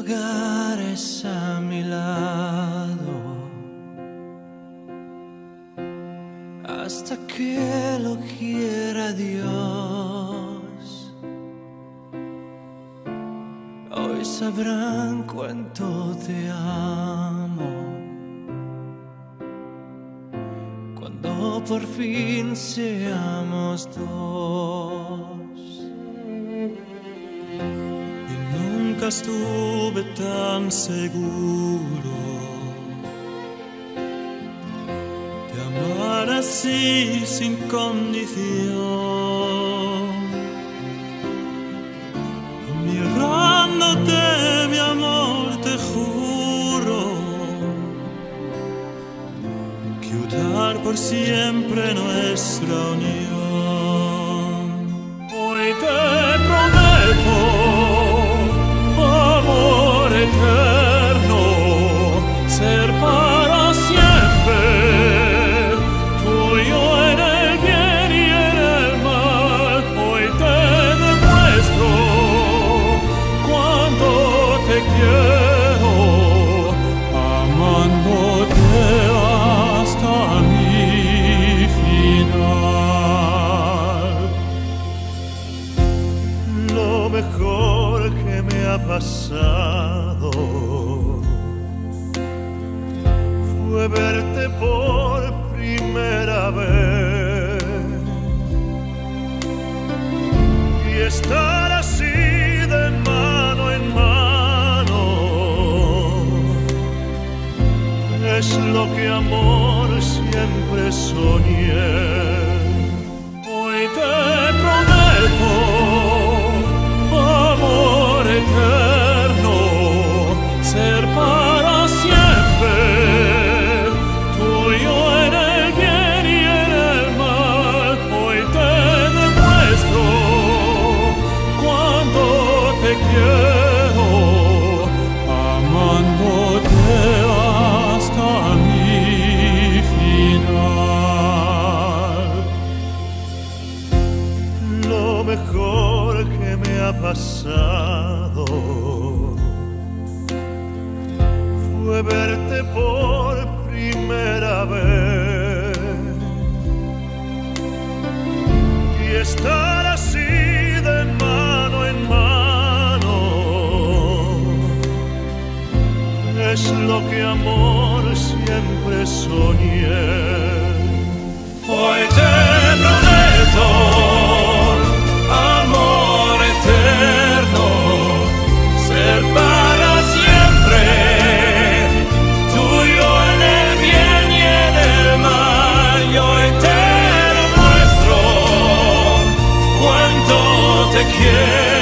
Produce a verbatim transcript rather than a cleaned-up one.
lugares a mi lado hasta que lo quiera Dios. Hoy sabrán cuánto te amo cuando por fin seamos dos. Nunca estuve tan seguro de amar así sin condición, mirándote, mi amor, te juro que unir por siempre nuestra unión. Hoy te prometo amor eterno, ser para siempre tuyo en el bien y en el mal. Hoy te demuestro cuánto te quiero, amándote hasta mi final. Lo mejor que me ha pasado fue verte por primera vez y estar así de mano en mano. Es lo que amor siempre soñé. Hoy te prometo amor eterno, ser para siempre tuyo en el bien y en el mal. Hoy te demuestro cuánto te quiero, amándote hasta mi final. Lo mejor que me ha pasado fue verte por primera vez y estar así de mano en mano. Es lo que amor siempre soñé. Hoy te prometo amor eterno, ser para siempre tuyo en el bien y en el mal. Y hoy te demuestro cuánto te quiero,